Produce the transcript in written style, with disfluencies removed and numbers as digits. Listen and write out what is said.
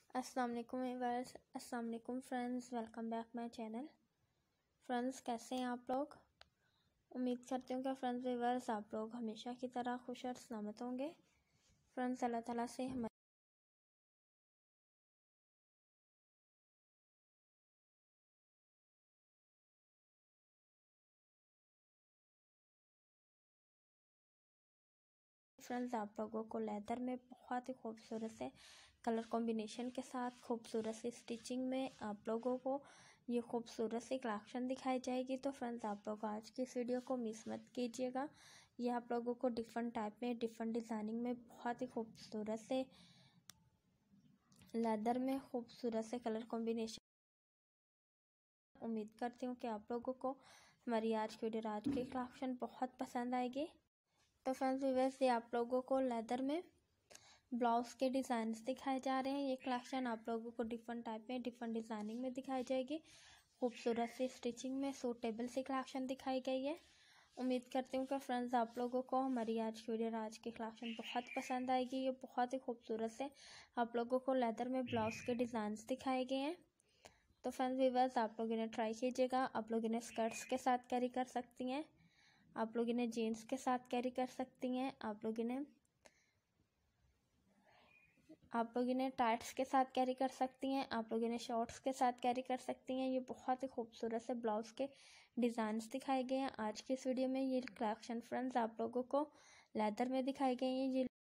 अस्सलाम वालेकुम व्यूअर्स, अस्सलाम वालेकुम friends, welcome back my channel. Friends, कैसे हैं आप लोग? उम्मीद करती हूँ कि फ्रेंड्स व्यूअर्स आप लोग हमेशा की तरह खुश और सलामत होंगे। फ्रेंड्स, अल्लाह ताला से हमारे फ्रेंड्स आप लोगों को लेदर में बहुत ही खूबसूरत से कलर कॉम्बिनेशन के साथ खूबसूरत सी स्टिचिंग में आप लोगों को ये खूबसूरत सी कलेक्शन दिखाई जाएगी। तो फ्रेंड्स आप लोग आज की इस वीडियो को मिस मत कीजिएगा। ये आप लोगों को डिफरेंट टाइप में डिफरेंट डिज़ाइनिंग में बहुत ही खूबसूरत से लेदर में खूबसूरत से कलर कॉम्बिनेशन। उम्मीद करती हूँ कि आप लोगों को हमारी आज की वीडियो आज की कलेक्शन बहुत पसंद आएगी। तो फ्रेंड्स व्यूअर्स, ये आप लोगों को लेदर में ब्लाउज के डिज़ाइंस दिखाए जा रहे हैं। ये कलेक्शन आप लोगों को डिफरेंट टाइप में डिफरेंट डिज़ाइनिंग में दिखाई जाएगी। खूबसूरत सी स्टिचिंग में सूटेबल सी कलेक्शन दिखाई गई है। उम्मीद करती हूँ कि फ्रेंड्स आप लोगों को हमारी आज की वीडियो आज की कलेक्शन बहुत पसंद आएगी। ये बहुत ही खूबसूरत से आप लोगों को लेदर में ब्लाउज के डिज़ाइंस दिखाए गए हैं। तो फ्रेंड्स व्यूअर्स, आप लोग इन्हें ट्राई कीजिएगा। आप लोग इन्हें स्कर्ट्स के साथ कैरी कर सकती हैं, आप लोग इन्हें जीन्स के साथ कैरी कर सकती हैं, आप लोग इन्हें टाइट्स के साथ कैरी कर सकती हैं, आप लोग इन्हें शॉर्ट्स के साथ कैरी कर सकती हैं। ये बहुत ही खूबसूरत से ब्लाउज के डिज़ाइंस दिखाए गए हैं। आज की इस वीडियो में ये कलेक्शन फ्रेंड्स आप लोगों को लेदर में दिखाई गई हैं। ये